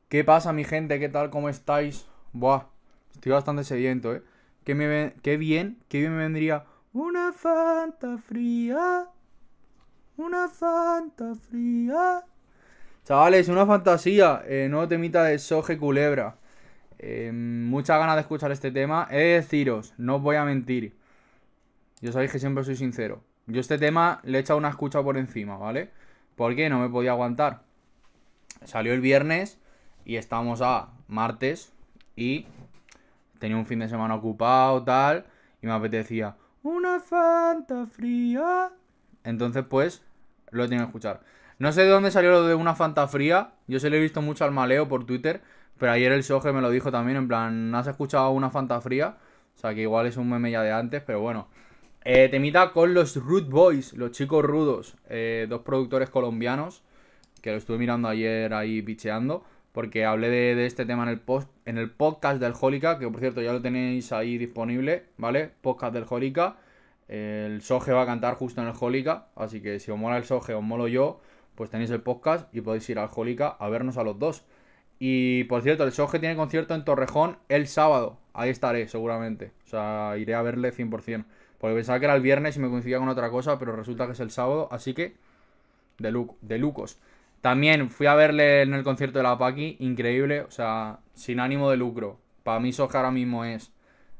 ¿Qué pasa, mi gente? ¿Qué tal? ¿Cómo estáis? Buah, estoy bastante sediento, ¿eh? Qué bien me vendría una Fanta fría. Una Fanta fría. Chavales, una fantasía. Nuevo temita de Soje Culebra. Muchas ganas de escuchar este tema. He de deciros, no os voy a mentir. Yo sabéis que siempre soy sincero. Yo este tema le he echado una escucha por encima, ¿vale? Porque no me podía aguantar. Salió el viernes y estamos a martes y tenía un fin de semana ocupado, tal, y me apetecía una Fanta fría. Entonces, pues, lo he tenido que escuchar. No sé de dónde salió lo de una Fanta fría. Yo se lo he visto mucho al maleo por Twitter, pero ayer el Soje me lo dijo también, en plan, ¿has escuchado una Fanta fría? O sea, que igual es un meme ya de antes, pero bueno. Temita con los Rude Boys, los chicos rudos, dos productores colombianos, que lo estuve mirando ayer ahí picheando, porque hablé de este tema en el podcast del Jólica, que por cierto ya lo tenéis ahí disponible, ¿vale? Podcast del Jólica. El Soje va a cantar justo en el Jólica, así que si os mola el Soje o os molo yo, pues tenéis el podcast y podéis ir al Jólica a vernos a los dos. Y por cierto, el Soje tiene concierto en Torrejón el sábado, ahí estaré seguramente, o sea, iré a verle 100%. Porque pensaba que era el viernes y me coincidía con otra cosa, pero resulta que es el sábado, así que de lucos. También fui a verle en el concierto de la Paqui, increíble, o sea, sin ánimo de lucro. Para mí Soja ahora mismo es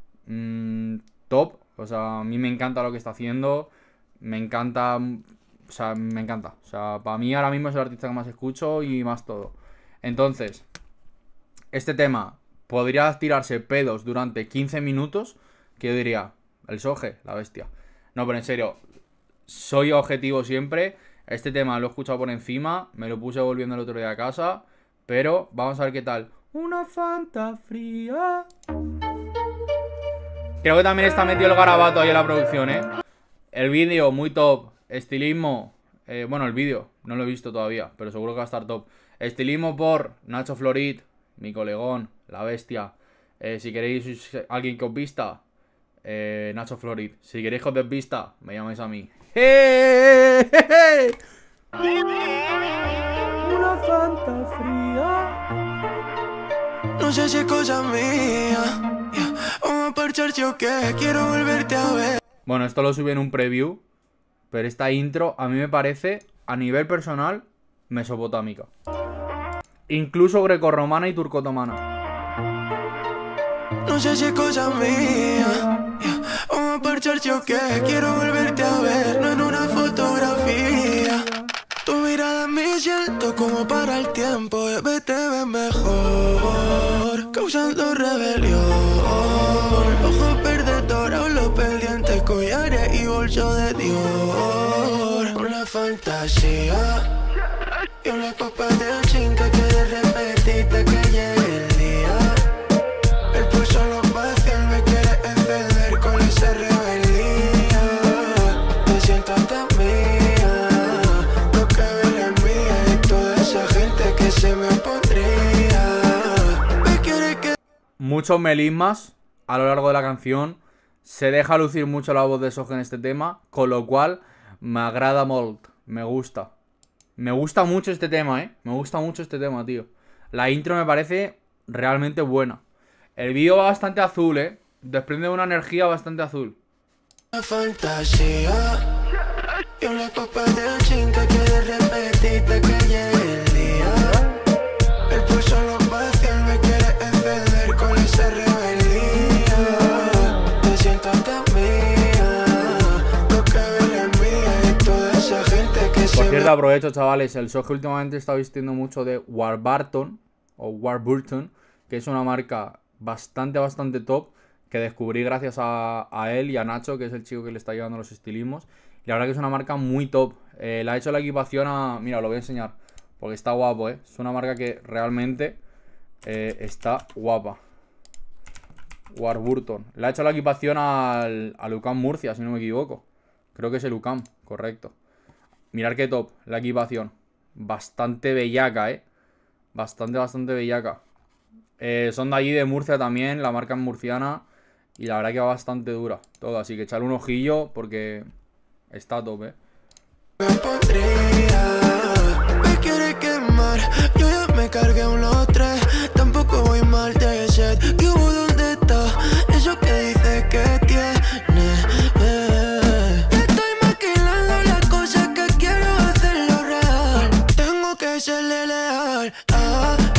top, o sea, a mí me encanta lo que está haciendo, me encanta, o sea, me encanta. O sea, para mí ahora mismo es el artista que más escucho y más todo. Entonces, este tema podría tirarse pedos durante 15 minutos, que yo diría, el Soje, la bestia. No, pero en serio, soy objetivo siempre. Este tema lo he escuchado por encima, me lo puse volviendo el otro día a casa, pero vamos a ver qué tal. Una Fanta fría. Creo que también está metido el garabato ahí en la producción, ¿eh? El vídeo, muy top. Estilismo, bueno, el vídeo, no lo he visto todavía, pero seguro que va a estar top. Estilismo por Nacho Florit, mi colegón, la bestia. Si queréis alguien que os vista, Nacho Florit. Si queréis que os desvista, me llamáis a mí. ¡Hey! ¡Hey! Una Fanta fría. No sé si es cosa mía, yeah. Vamos a parchar, yo que quiero volverte a ver. Bueno, esto lo subí en un preview, pero esta intro a mí me parece, a nivel personal, mesopotámica. Incluso grecorromana y turcotomana. No sé si es cosa mía, yeah. Vamos a parchar, yo que quiero volverte a ver, no en una fotografía. Tu mirada me siento como para el tiempo, bebé, te ves mejor, causando rebelión. Ojos verdes dorados, los pendientes, collares y bolso de Dior. Una fantasía y una copa de gin que quieres repetirte que llegue el día. El pulso no vacía, me quiere encender con esa rebeldía. Te siento tan mía, lo que ven en mí es toda esa gente que se me opondría. Me quiere que... Muchos melismas a lo largo de la canción. Se deja lucir mucho la voz de Soje en este tema, con lo cual me agrada molt, me gusta. Me gusta mucho este tema, me gusta mucho este tema, tío. La intro me parece realmente buena. El vídeo va bastante azul, desprende una energía bastante azul. Una fantasía y una copa de gin que quieres repetirte que llegue el día. El pulso no vacía, me quiere encender con esa rebeldía. Te siento tan mía, lo que ven en mí es toda esa gente que se... Por cierto, aprovecho, chavales, el Soje últimamente está vistiendo mucho de Warburton, o Warburton, que es una marca bastante top, que descubrí gracias a él y a Nacho, que es el chico que le está llevando los estilismos. Y la verdad que es una marca muy top. Le ha hecho la equipación a... Mira, lo voy a enseñar, porque está guapo, Es una marca que realmente está guapa. Warburton. Le ha hecho la equipación al UCAM Murcia, si no me equivoco. Creo que es el UCAM, correcto. Mirad qué top, la equipación. Bastante bellaca, Bastante bellaca. Son de allí de Murcia también, la marca es murciana. Y la verdad que va bastante dura todo, así que echarle un ojillo porque está top, Me pondría, me quiere quemar, yo ya me cargué un los tres.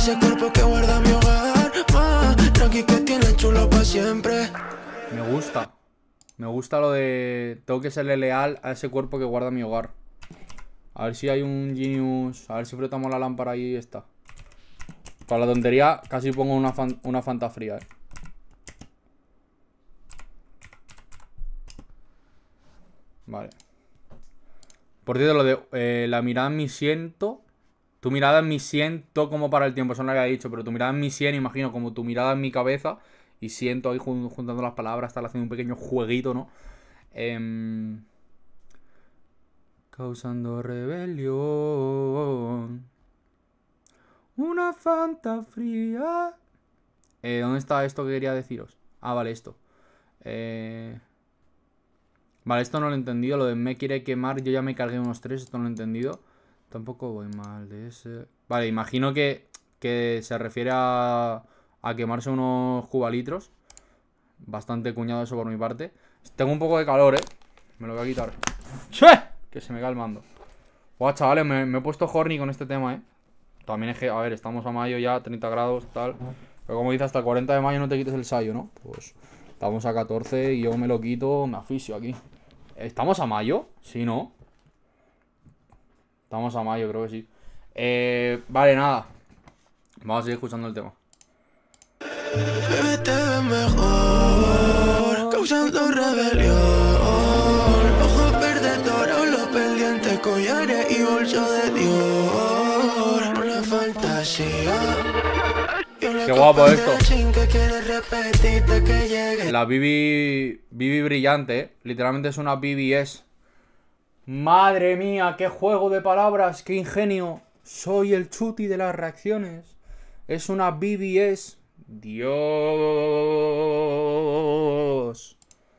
ese cuerpo que guarda mi hogar. Más tranqui que tiene chulo pa' siempre. Me gusta. Me gusta lo de... Tengo que serle leal a ese cuerpo que guarda mi hogar. A ver si hay un Genius. A ver si frotamos la lámpara y está. Para la tontería casi pongo una Fanta fría, Vale. Por cierto, lo de la mirada en mi siento. Tu mirada en mi siento como para el tiempo. Eso no lo había dicho, pero tu mirada en mi sien, imagino, como tu mirada en mi cabeza. Y siento ahí juntando las palabras. Estar haciendo un pequeño jueguito, ¿no? Causando rebelión. Una Fanta fría. ¿Dónde está esto que quería deciros? Ah, vale, esto. Vale, esto no lo he entendido. Lo de me quiere quemar, yo ya me cargué unos 3. Esto no lo he entendido. Tampoco voy mal de ese. Vale, imagino que se refiere a quemarse unos cubalitros. Bastante cuñado eso por mi parte. Tengo un poco de calor, me lo voy a quitar. ¡Che! Que se me cae el mando. Guau, chavales, me he puesto horny con este tema, También es que, a ver, estamos a mayo ya, 30 grados, tal. Pero como dice, hasta el 40 de mayo no te quites el sayo, ¿no? Pues estamos a 14 y yo me lo quito, me asfixio aquí. ¿Estamos a mayo? Sí, ¿no? Estamos a mayo, creo que sí. Vale, nada. Vamos a seguir escuchando el tema. Bebé, te ves mejor, causando rebelión. Ojos verdes dorados, los pendientes, collares y bolso de Dior. Una fantasía. Qué guapo esto. La Bibi brillante, Literalmente es una BBS. Madre mía, qué juego de palabras, qué ingenio. Soy el chuti de las reacciones. Es una BBS. Dios.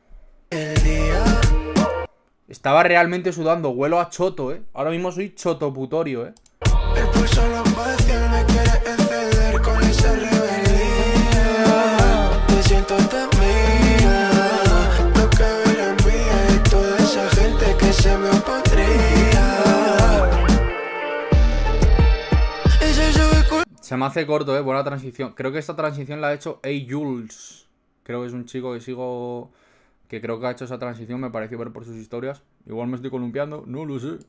Estaba realmente sudando. Huelo a choto, Ahora mismo soy chotoputorio, El pulso no fácil, me quiere encender con esa rebeldía. Te siento temida. Lo que veo en mí es toda esa gente que se me opondría. Se me hace corto, buena transición. Creo que esta transición la ha hecho A-Jules. Creo que es un chico que sigo, que creo que ha hecho esa transición. Me pareció ver por sus historias. Igual me estoy columpiando, no lo sé.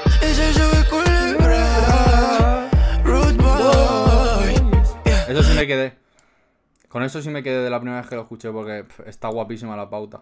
Eso sí me quedé. Con eso sí me quedé de la primera vez que lo escuché, porque está guapísima la pauta.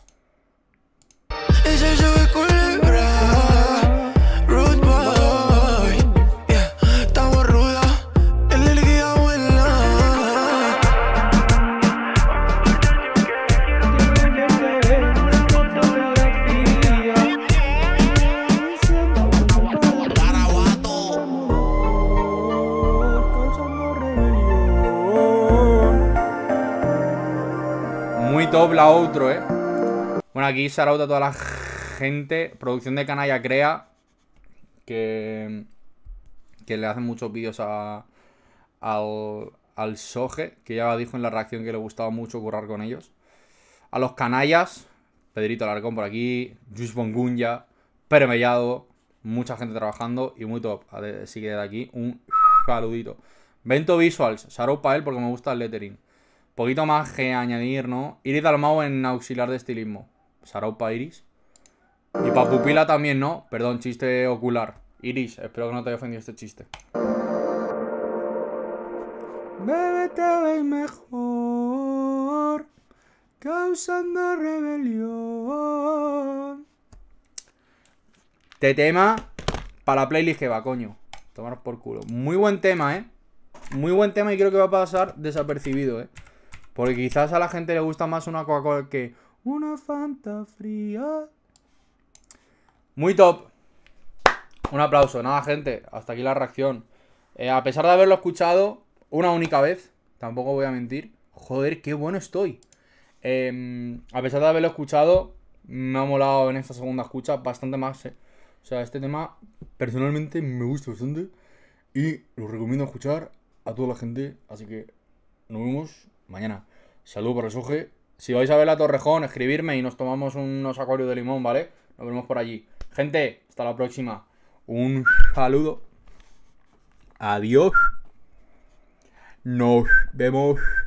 Top la outro, Bueno, aquí shout a toda la gente. Producción de Canalla Crea. Que le hacen muchos vídeos al Soje. Que ya dijo en la reacción que le gustaba mucho currar con ellos. A los canallas. Pedrito Alarcón por aquí. Juice Bongunya. Pere Mellado. Mucha gente trabajando. Y muy top. Así que de aquí un saludito. Vento Visuals. Shout para él porque me gusta el lettering. Poquito más que añadir, ¿no? Iris Dalmau en auxiliar de estilismo. Sarau pa' Iris. Y pa' pupila también, ¿no? Perdón, chiste ocular. Iris, espero que no te haya ofendido este chiste. Bebé, te ves mejor, causando rebelión. Este tema para la playlist que va, coño. Tomar por culo. Muy buen tema, Muy buen tema y creo que va a pasar desapercibido, Porque quizás a la gente le gusta más una Coca-Cola que una Fanta fría. Muy top. Un aplauso. Nada, gente. Hasta aquí la reacción. A pesar de haberlo escuchado una única vez, tampoco voy a mentir. Joder, qué bueno estoy. A pesar de haberlo escuchado, me ha molado en esta segunda escucha bastante más, O sea, este tema personalmente me gusta bastante. Y lo recomiendo escuchar a toda la gente. Así que nos vemos mañana. Salud por el Soje. Si vais a ver la Torrejón, escribirme y nos tomamos unos acuarios de limón, ¿vale? Nos vemos por allí. Gente, hasta la próxima. Un saludo. Adiós. Nos vemos.